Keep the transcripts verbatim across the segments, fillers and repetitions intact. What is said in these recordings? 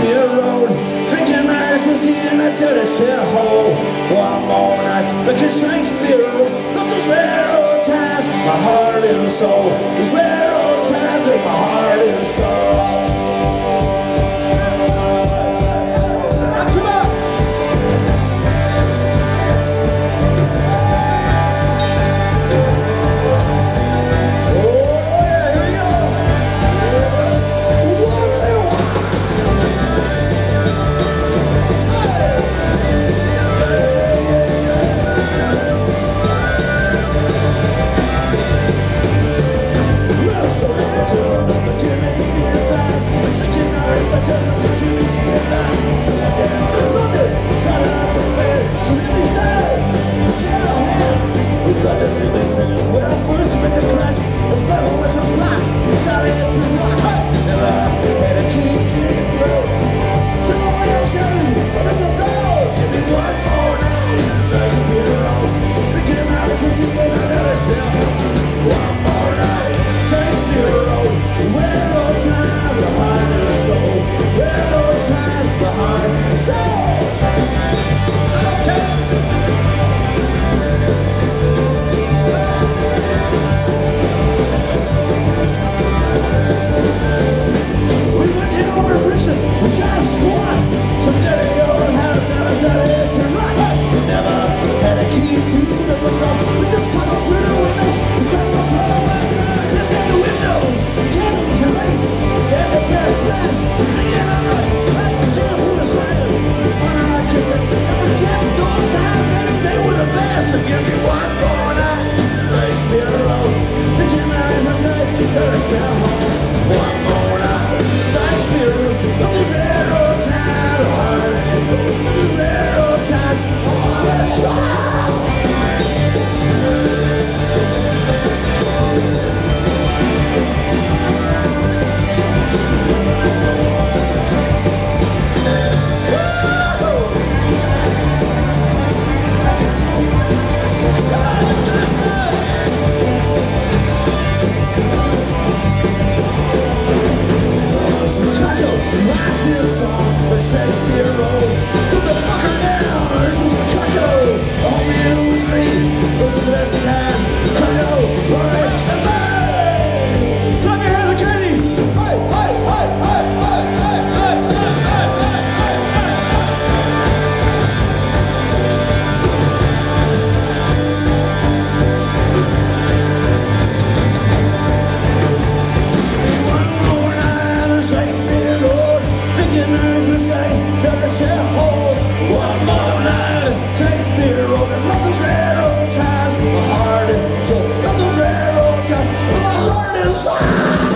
Shakespeare Road, drinking Irish whiskey in a dirty shithole. One more night back in Shakespeare Road, look, those railroad ties, my heart and soul. Those railroad ties in my heart and soul. Shakespeare Road, put the fucker down, this was Chicago. Oh man, we agree, those are the best times. Chicago, boys and men. Clap your hands at Katie. Hey, hey, hey, hey, hey, hey, hey, hey. One more night on Shakespeare Road, drinking Irish whiskey. One more night, Shakespeare Road, and love those railroad ties, my heart and soul. Love those railroad ties, my heart and soul.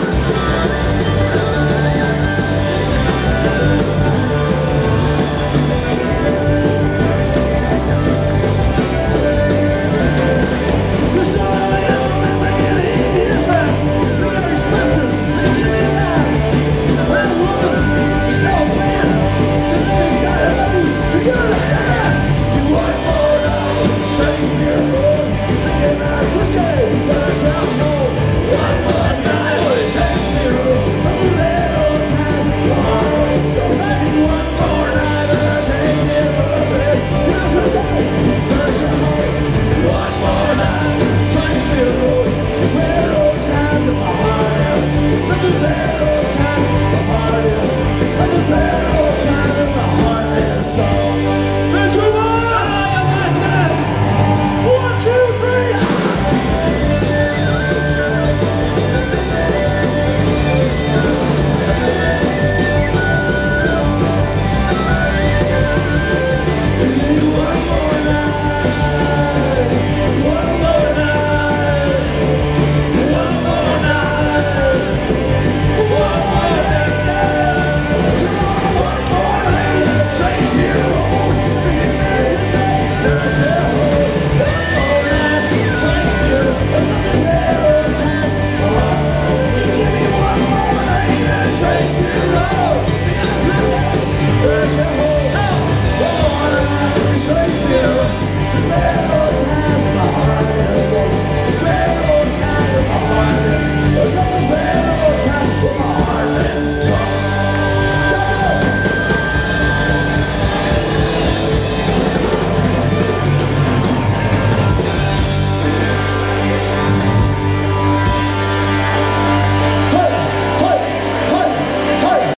Shakespeare,